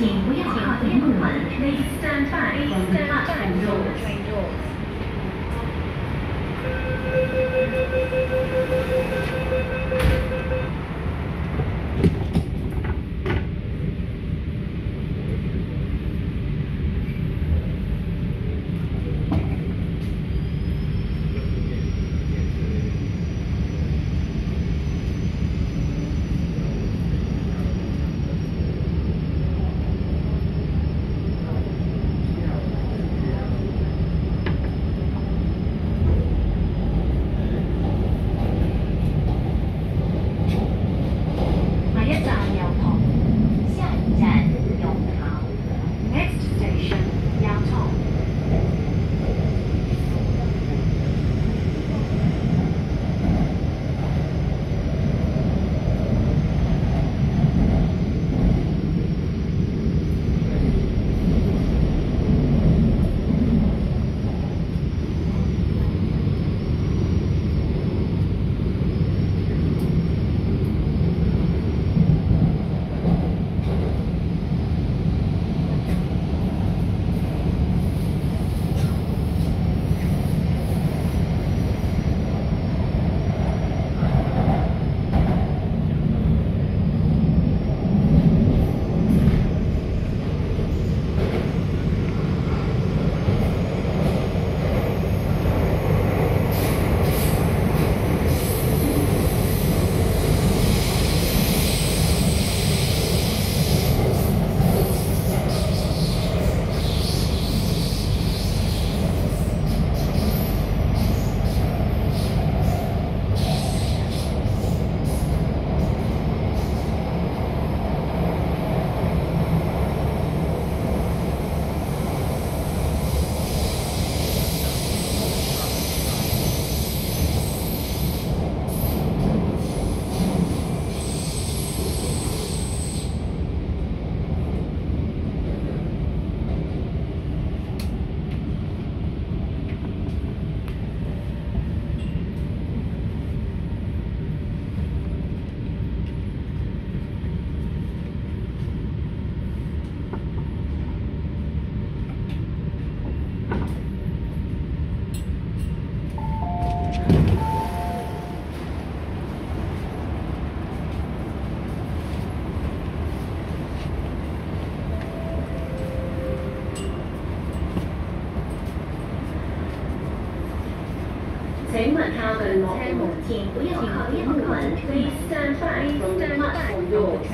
请不要靠近木门。Please stand back from the platform doors. 请问他们落門前不要靠近木門。Please stand back from the platform doors.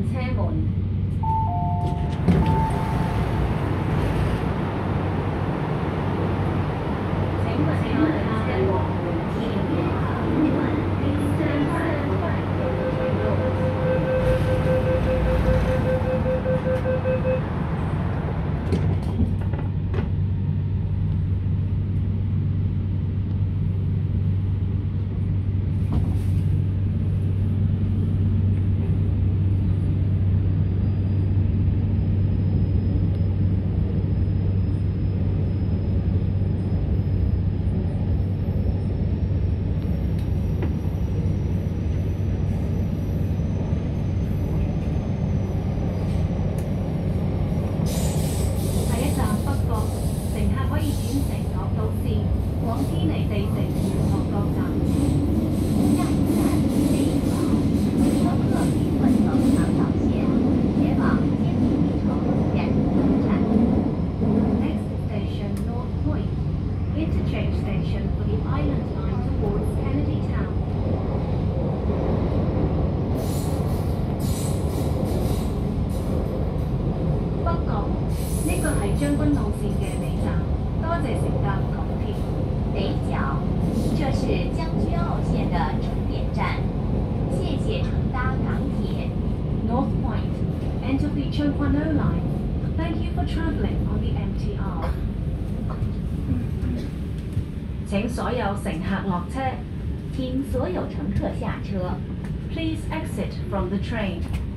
車門。請勿靠近車門。將軍澳線嘅尾站，多謝乘搭港鐵。 北角，这是将军澳线的终点站，谢谢乘搭港铁。 North Point, end of the Kwan line. Thank you for travelling on the MTR. 請所有乘客落車。 請所有乘客下車。 Please exit from the train.